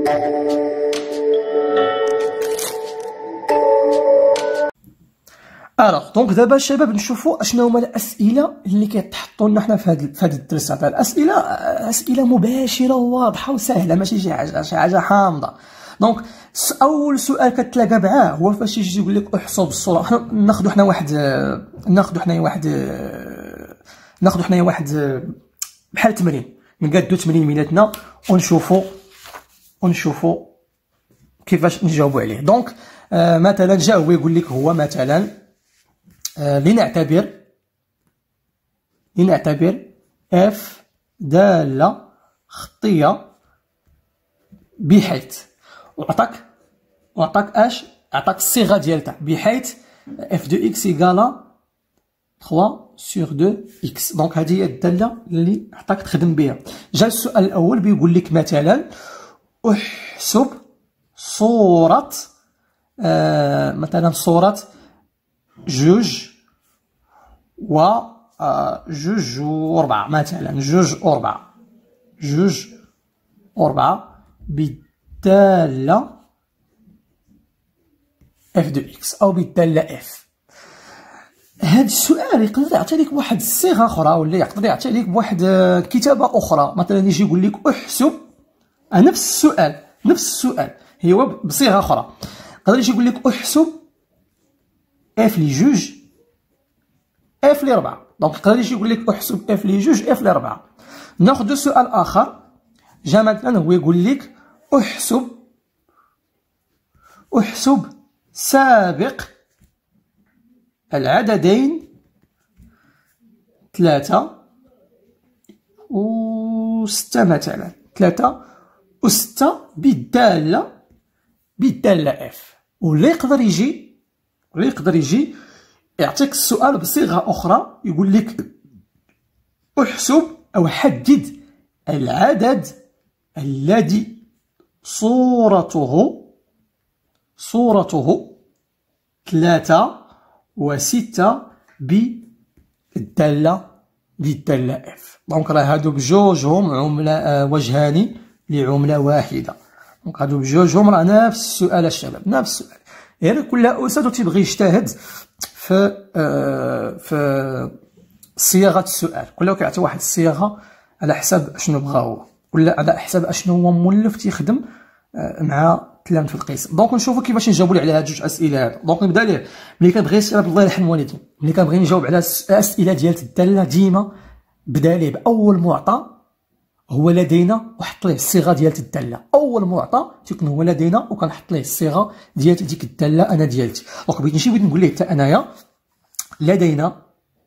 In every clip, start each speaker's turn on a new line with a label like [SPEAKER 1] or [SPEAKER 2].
[SPEAKER 1] الوغ دونك دابا الشباب نشوفوا اشنو هما الاسئله اللي كيتحطوا لنا حنا في هذا الدرس. هذا اسئله مباشره وواضحه وسهله، ماشي شي حاجه حامضه. دونك اول سؤال كتلاقى معاه هو فاش يجي يقول لك احسب الصوره. ناخذ حنا واحد بحال تمرين، نقادو تمرين ونشوفوا كيفاش نجاوبوا عليه. دونك مثلا جا هو يقول لك هو مثلا لنعتبر اف دالة خطية بحيث وعطاك الصيغة ديالتها، بحيث اف دو اكس ايكالا 3 سور 2 اكس. دونك هذه هي الدالة اللي عطاك تخدم بها. جا السؤال الأول بيقول لك مثلا احسب صورة مثلا صورة جوج وربعة، مثلا جوج وربعة بالدالة اف دو اكس أو بالدالة اف. هذا السؤال يقدر يعطي لك واحد الصيغة أخرى، ولا يقدر يعطي لك بواحد كتابة أخرى. مثلا يجي يقول لك احسب نفس السؤال هو بصيغة أخرى. يقدر يجي يقول لك احسب اف لي جوج اف لي 4. دونك يقدر يجي يقول لك احسب اف لي جوج اف لي 4. ناخذ سؤال اخر، جا مثلا هو يقول لك احسب سابق العددين 3 و 6 مثلا، 3 و 6 بالدالة اف. ولا يقدر يجي يعطيك السؤال بصيغة أخرى، يقول لك احسب أو حدد العدد الذي صورته 3 و 6 بالدالة اف. دونك راه هادو بجوجهم عملة وجهان لعملة واحدة. دونك هادو بجوجهم راه نفس السؤال الشباب، نفس السؤال. غير كل أستاذ تيبغي يجتهد في صياغة السؤال، كل كيعطي واحد الصياغة على حساب اشنو بغا هو، ولا على حساب اشنو هو مولف تيخدم مع التلاميذ في القسم. دونك نشوفوا كيفاش نجاوبوا على هاد جوج اسئله هادو. دونك نبدا ليه. ملي كنبغي الله يرحم والديكم، ملي كنبغي نجاوب على الاسئله ديال الداله ديما بدا ليه باول معطى هو لدينا، وحط ليه الصيغه ديال الداله. اول معطى تيكون هو لدينا وكنحط ليه الصيغه ديال ديك الداله انا ديالتي. دونك بغيت نقول ليه حتى انايا لدينا،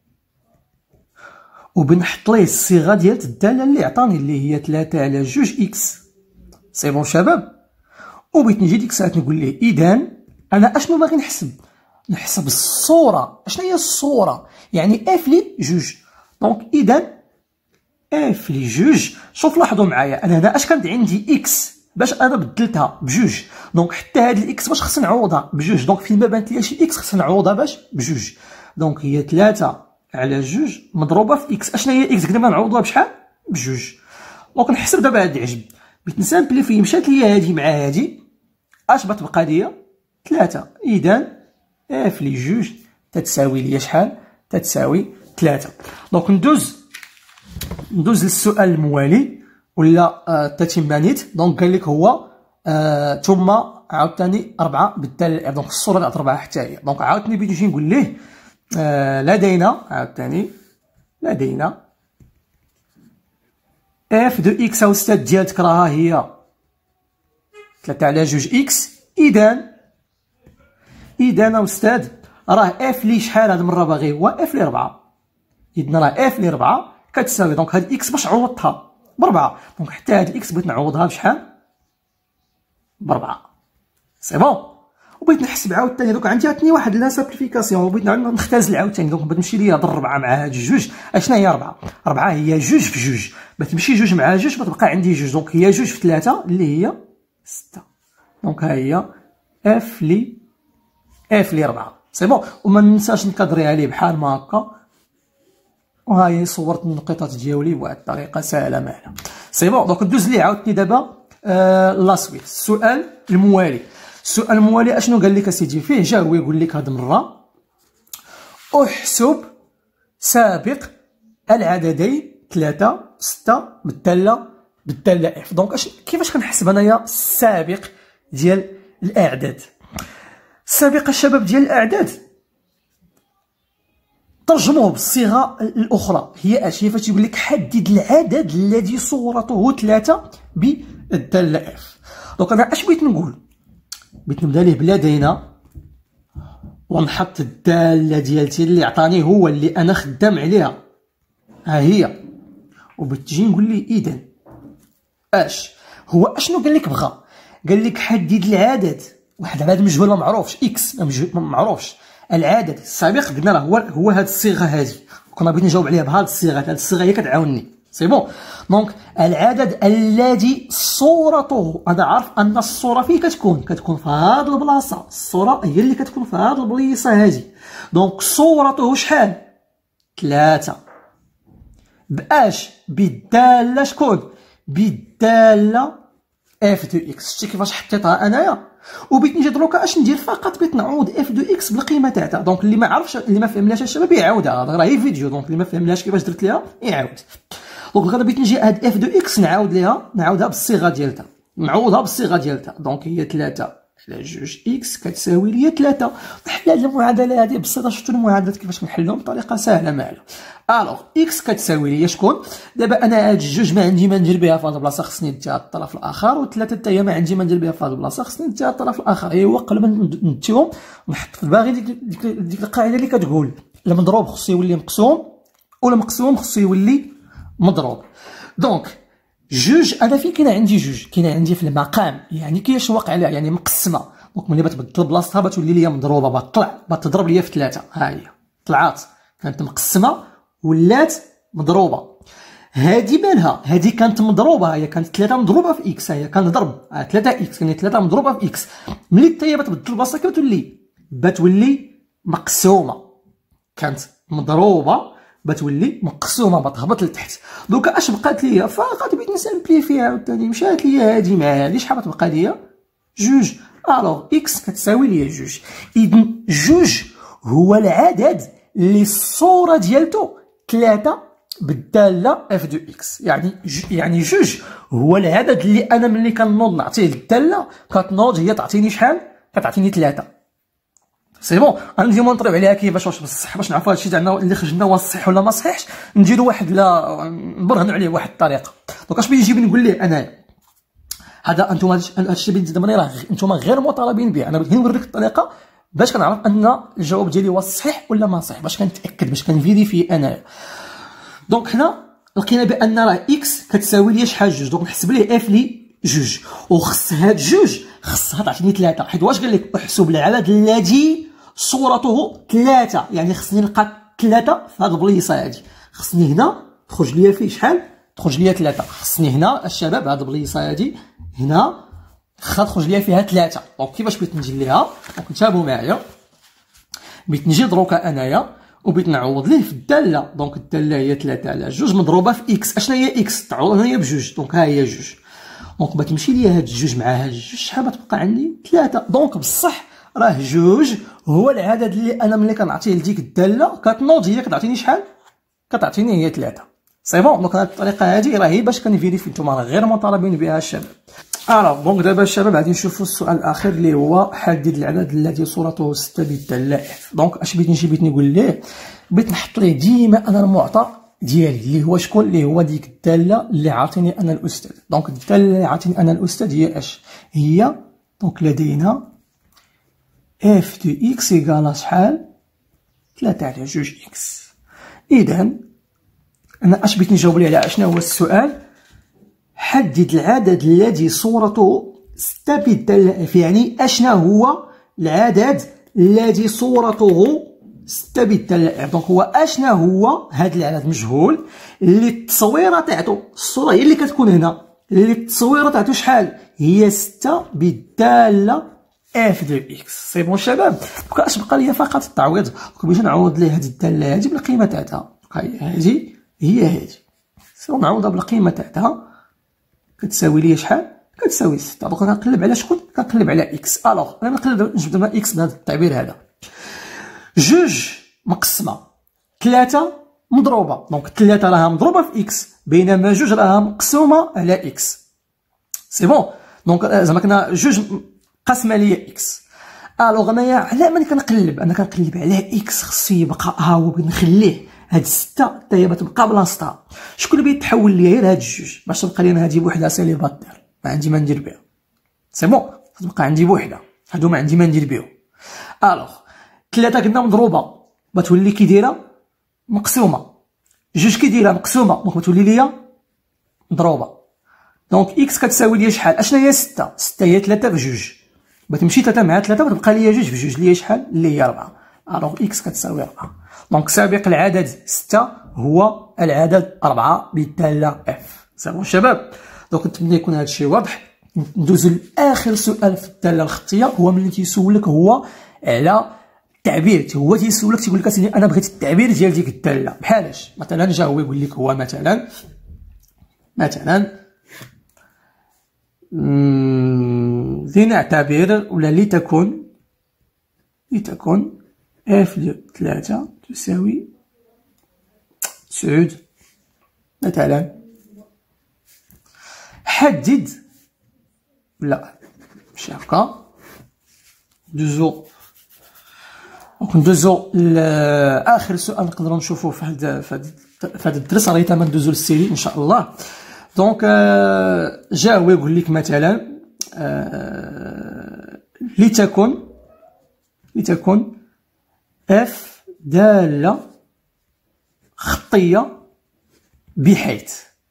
[SPEAKER 1] وبنحط ليه الصيغه ديال الداله اللي عطاني اللي هي 3 على 2 اكس. سي بون شباب. وبغيت نجي ديك الساعه نقول ليه اذا انا اشنو باغي نحسب الصوره. اشنو هي الصوره؟ يعني اف لي جوج. دونك اذا اف لي جوج. شوف لاحظوا معايا انا هنا اش كانت عندي اكس باش انا بدلتها بجوج. دونك حتى هاد الاكس باش خصني نعوضها بجوج. دونك فيما بانت ليا شي اكس خصني نعوضها باش بجوج. دونك هي 3 على 2 مضروبه في اكس. اشنا هي اكس قدرنا نعوضوها بشحال؟ بجوج. دونك نحسب دابا هاد العجب، بغيت نسامبلي فيه. مشات ليا هادي مع هادي، اش بتبقى ليا 3. اذا اف لي جوج تتساوي ليا شحال؟ تتساوي 3. دونك ندوز للسؤال الموالي ولا التتمانيت. دونك قال لك هو ثم عاوتاني 4 بالداله. دونك الصوره اللي عطى 4 حتى هي. دونك عاوتاني بغيت نجي نقول ليه لدينا عاوتاني اف دو اكس او ستات ديالتك راها هي 3 على 2 اكس. اذا استاذ راه اف لي شحال هاد المره باغي هو اف لي 4. اذا راه اف لي 4 كتساوي دونك هاد اكس باش عوضتها ب4. دونك حتى هاد الاكس بغيت نعوضها بشحال؟ ب4. سي بون. وبغيت نحسب عاوتاني دوك عندي واحد لا سامبليفيكاسيون، وبغيت نختزل عاوتاني. دونك بتمشي ليا ضرب 4 مع هاد جوج. اشنا هي 4؟ 4 هي جوج في جوج، بتمشي جوج مع جوج بتبقى عندي جوج. دونك هي جوج في 3 اللي هي 6. دونك ها هي اف لي 4. سي بون. وما ننساش نكادريها ليه بحال ما هكا. وها هي صورت النقيطات ديالي بواحد الطريقه سهله ماهله. سي بون. دونك ندوز ليه عاوتاني دابا لا سويت. السؤال الموالي اشنو قال لك اسيدي فيه؟ جا هو يقول لك هاد المره احسب سابق العددين 3 6 بالداله اف. دونك كيفاش كنحسب انايا السابق ديال الاعداد؟ السابق الشباب ديال الاعداد ترجموه بالصيغه الاخرى، هي اش؟ هي فاش يقول لك حدد العدد الذي صورته 3 بالداله اف. دونك انا اش بغيت نقول؟ بغيت نبدا ليه بلدينا ونحط الداله ديالتي اللي عطاني هو اللي انا خدام عليها، ها هي، وبتجي نقول لي اذا اش هو؟ اشنو قال لك بغا؟ قال لك حدد العدد، واحد العدد مجهول ما معروفش، اكس ما معروفش، العدد السابق قلنا راه هو هاد الصيغه هذه، كنا بغيت نجاوب عليها بهاد الصيغه، هاد الصيغه هي كتعاونني، سي بون. دونك العدد الذي صورته، انا عارف ان الصوره فيه كتكون في هاد البلاصه، الصوره هي اللي كتكون في هاد البليصه هذه. دونك صورته شحال؟ 3 باش؟ بالداله شكون؟ بالداله اف دو اكس. شتي كيفاش حطيتها انايا؟ وبغيت نجي دروكا اش ندير؟ فقط بغيت نعوض اف دو اكس بالقيمه تاعها. دونك اللي ما عرفش، اللي ما فهملاش الشباب يعاودها، راهي فيديو، دونك اللي ما فهملاش كيفاش درت ليها يعاود. دونك غادي بغيت نجي هاد اف دو اكس نعاودها بالصيغه ديالها، نعوضها بالصيغه ديالها. دونك هي 3 على 2 اكس كتساوي لي 3. نحل هاد المعادله هادي بسيطه، شفتوا المعادلات كيفاش كنحلهم بطريقه سهله مالا. الوغ اكس كتساوي لي شكون؟ دابا انا هاد الجوج ما عندي ما ندير بها في هاد البلاصه، خصني نديها الطرف الاخر، وثلاثه حتى هي ما عندي ما ندير بها في هاد البلاصه، خصني نديها الطرف الاخر. ايوا قبل ما نديهم نحط في باغي ديك القاعده اللي كتقول المضروب خصو يولي مقسوم، والمقسوم خصو يولي مضروب. دونك جوج انا فين كاين عندي جوج؟ كاين عندي في المقام، يعني كاش واقع عليها، يعني مقسمه. دونك ملي بتبدل بلاصتها بتولي ليا مضروبه، بتضرب ليا في 3. ها هي طلعت، كانت مقسمه ولات مضروبه. هادي مالها؟ هادي كانت مضروبه، هي كانت 3 مضروبه في اكس، هي كنضرب 3 اكس، يعني 3 مضروبه في اكس. ملي حتى هي بتبدل بلاصتها بتولي مقسومه، كانت مضروبه بتولي مقسومه، بتهبط لتحت. دوكا اش بقات ليا؟ فقط بغيت نسامبليفيها عاوتاني، مشات ليا هادي مع هادي، شحال غتبقى ليا؟ جوج. الوغ اكس كتساوي ليا جوج. اذا جوج هو العدد اللي الصوره ديالته 3 بالداله اف دو اكس، يعني جوج هو العدد اللي انا ملي كنوض نعطيه الداله كتنوض هي تعطيني شحال؟ كتعطيني 3. سي بون. غنجيو نطريو عليها كيفاش، واش بصح باش نعرفوا هادشي تاعنا اللي خرج لنا واش صحيح ولا ما صحيحش، نديرو واحد، لا نبرهنوا عليه بواحد الطريقه. دونك اش بغيت نجي نقول ليه انايا؟ هذا انتم هادشي اللي دابا راه انتم غير مطالبين به، انا بغيت نوريك الطريقه باش كنعرف ان الجواب ديالي واش صحيح ولا ما صحيح، باش كنتاكد، باش كنفيريفي انايا. دونك حنا لقينا بان راه اكس كتساوي لي شحال؟ جوج. دونك نحسب ليه اف لي جوج، وخص هاد جوج خصها تعطيني 3، حيت واش قال لك؟ احسب العدد الذي صورته 3، يعني خصني نلقى 3 في هاد البليصه هادي. خصني هنا تخرج ليا فيه شحال؟ تخرج ليا 3. خصني هنا الشباب هاد البليصه هادي هنا خا تخرج ليا فيها 3. دونك كيفاش بغيت نجي ليها؟ دونك انتبهوا معايا، بغيت نجي دروكا انايا وبغيت نعوض ليه في الداله. دونك الداله هي 3 على 2 مضروبه في اكس. اشنا هي اكس؟ تعوض هي بجوج. دونك ها هي جوج. دونك بتمشي ليا هاد الجوج مع هاد الجوج، شحال بتبقى عندي؟ 3. دونك بصح راه جوج هو العدد اللي انا ملي كنعطيه لديك الداله كتنوض هي كتعطيني شحال؟ كتعطيني هي 3. سي بون. دونك هاد الطريقه هادي راه هي باش كنفيريفي، نتوما راه غير مطالبين بها الشباب. دونك دابا الشباب غادي نشوفوا السؤال الاخير اللي هو حدد العدد الذي صورته 6 بالداله اف. دونك اش بغيت نقول ليه؟ بغيت نحط ليه ديما انا المعطى ديالي اللي هو شكون؟ اللي هو ديك الداله اللي عاطيني انا الاستاذ. دونك الداله اللي عاطيني انا الاستاذ هي اش؟ هي دونك لدينا اف دو اكس ايكالا شحال؟ 3 على 2 اكس. اذا انا اش بغيت نجاوب ليه على شنو هو السؤال؟ حدد العدد الذي صورته 6 بالداله اف، يعني اشنا هو العدد الذي صورته 6 بالداله اف. دونك هو اشنا هو هذا العدد مجهول اللي التصويره تاعته، الصوره هي اللي كتكون هنا، اللي التصويره تاعته شحال؟ هي 6 بالداله اف دو اكس. سي بون شباب. دونك اش بقى ليا؟ فقط التعويض. دونك باش نعوض ليه هذه الداله هذه بالقيمه تاعتها، هذه هي هذه، سي نعوضها بالقيمه تاعتها كتساوي لي شحال؟ كتساوي 6. دونك كنقلب على شكون؟ كنقلب على اكس. الوغ انا نقلب نجبد مع اكس بهذا التعبير هذا. 2 مقسمه 3 مضروبه، دونك 3 راها مضروبه في اكس بينما 2 راها مقسومه على اكس. سي بون. دونك زعما كنا 2 قاسمه ليا اكس. الوغ انايا على ملي كنقلب انا كنقلب على اكس خصو يبقى ها هو بغيت نخليه هاد 6 حتى هي تبقى بلاصتها. شكون اللي بيتحول ليا غير هاد 2 باش تبقى لي انا هادي بوحدها سيليباتير ما عندي ما ندير بها. سي بون تبقى عندي بوحدها هادو ما عندي ما ندير بهم. الوغ 3 قلنا مضروبه بتولي كي دايره مقسومه، 2 كي دايره مقسومه دونك تولي ليا مضروبه. دونك اكس كتساوي ليا شحال؟ اشنا هي 6؟ 6 هي 3 في 2 بتمشي 3 مع 3 وتبقى ليا 2 في 2 اللي هي شحال؟ اللي هي 4. الوغ اكس كتساوي 4. دونك سابق العدد 6 هو العدد 4 بالداله اف. سي شباب. دونك نتمنى يكون هذا الشيء واضح. ندوزو لاخر سؤال في الداله الخطيه، هو ملي تيسولك هو على التعبير. هو تيسولك تيقول لك اسيدي انا بغيت التعبير ديال ديك الداله بحالاش. مثلا جا هو يقول لك هو مثلا لنعتبر ولا لتكن اف دو 3 تساوي 9 مثلا. حدد لا ماشي هكا. ندوزو لاخر سؤال نقدروا نشوفوه في هذا الدرس. راه تما ندوزو للسيري ان شاء الله. دونك جا هو يقول لك مثلا لتكن اف دالة خطية بحيث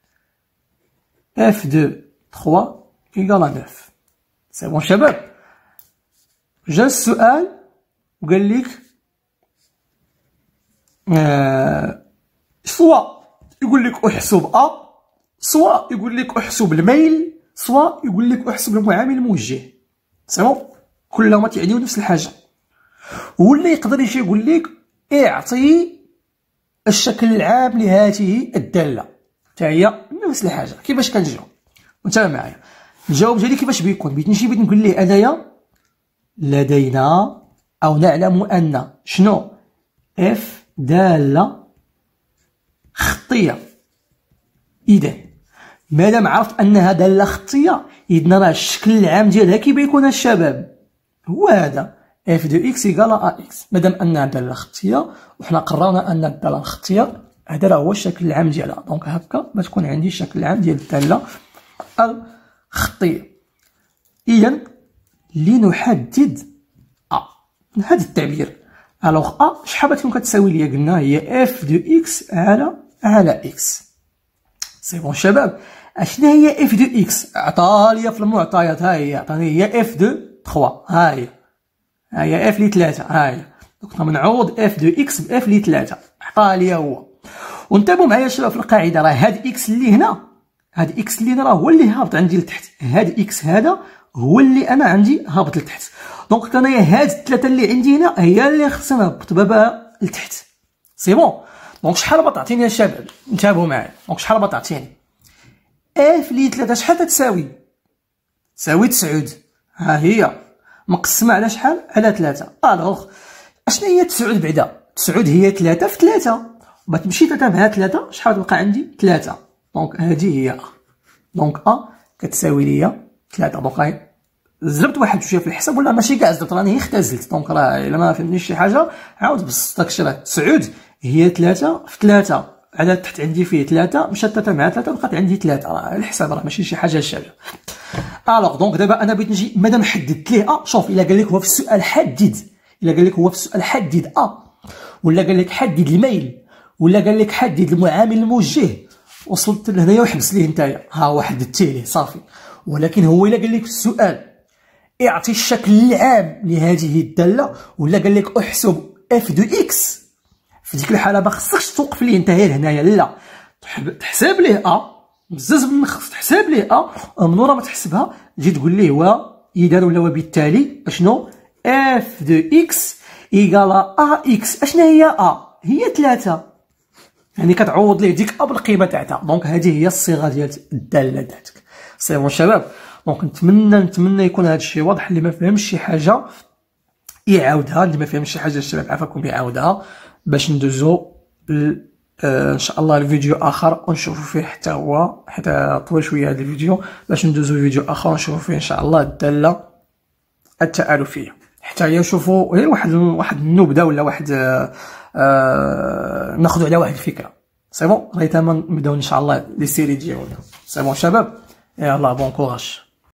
[SPEAKER 1] اف دو 3 ايكال 9. سي بون شباب. جا السؤال وقال لك سوا يقول لك احسب سوا يقول لك احسب الميل، سوا يقول لك احسب المعامل الموجه. سي بون كلهما تعنيو نفس الحاجه. ولا يقدر يجي يقول لك اعطي الشكل العام لهذه الداله حتى هي نفس الحاجه. كيفاش كنجاوب؟ وانتبه معايا. الجواب ديالي كيفاش بيكون؟ بغيت نقول ليه انايا لدينا او نعلم ان شنو اف داله خطيه. اذا مادام عرفت انها داله خطيه اذا راه الشكل العام ديالها كي بيكون الشباب هو هذا اف دو اكس ايكال ا اكس. مادام انها داله خطيه وحنا قررنا ان الداله الخطيه هذا راه هو الشكل العام ديالها. دونك هكا بتكون عندي الشكل العام ديال الداله الخطيه. اذا لنحدد هذا التعبير. الوغ شحال بتكون كتساوي ليا؟ قلنا هي اف دو اكس على اكس. سي بون شباب. اشنا هي اف دو اكس؟ عطا ليا في المعطيات. ها هي عطاني هي اف دو 3. ها هي اف لي 3. ها هي دونك نعوض اف دو اكس باف لي 3 عطا ليا هو. وانتبهوا معايا شباب في القاعده راه هاد اكس اللي هنا راه هو اللي هابط عندي لتحت. هاد اكس هذا هو اللي انا عندي هابط لتحت. دونك انايا هاد الثلاثه اللي عندي هنا هي اللي خصنا نهبط بابها لتحت. سي بون. دونك شحال بتعطيني يا شباب؟ انتبهوا معايا. دونك شحال بتعطيني؟ اف لي 3 شحال تساوي؟ تساوي 9. ها هي مقسمه على شحال؟ على 3. الوغ اشنا هي 9 بعدا؟ 9 هي 3 في 3 بتمشي 3 مع 3 شحال تبقى عندي؟ 3. دونك هذه هي دونك كتساوي ليا 3. دونك زربت واحد شويه في الحساب ولا ماشي كاع زربت راني اختزلت. دونك راه الا ما فهمتنيش شي حاجه عاود بسط داكشي. راه 9 هي 3 في 3 على تحت عندي فيه 3 مشات 3 مع 3 بقات عندي 3. راه الحساب راه ماشي شي حاجه شابه. الوغ دونك دابا انا بغيت نجي مادام حددت ليه شوف الا قال لك هو في السؤال حدد، الا قال لك هو في السؤال حدد ولا قال لك حدد الميل ولا قال لك حدد المعامل الموجه وصلت لهنايا وحبس ليه نتايا. ها هو حددتيه ليه صافي. ولكن هو الا قال لك في السؤال اعطي الشكل العام لهذه الداله ولا قال لك احسب اف دو اكس، في ديك الحاله ما خصكش توقف ليه انت غير هنايا، لا تحسب ليه بزاف من خصك تحسب ليه من ورا ما تحسبها تجي تقول ليه هو اذا ولا وبالتالي اشنو اف دو اكس ايكال ا اكس. اشنا هي هي 3 يعني كتعوض ليه ديك بالقيمه تاعها. دونك هذه هي الصيغه ديال الداله تاعتك. سي بون شباب. دونك نتمنى يكون هذا الشيء واضح. اللي ما فهمش شي حاجه يعاودها، اللي ما فهمش شي حاجه الشباب عافاكم يعاودها باش ندوزو ان شاء الله الفيديو اخر ونشوفوا فيه حتى هو، حتى طويل شويه هذا الفيديو، باش ندوزو فيديو اخر ونشوفوا فيه ان شاء الله الداله التآلفيه. حتى هي نشوفوا غير واحد النبذه ولا واحد ناخذوا على واحد الفكره. سي بون، راه تما نبداو ان شاء الله لي سيري ديالنا. سي بون شباب، يلاه بون كوراج.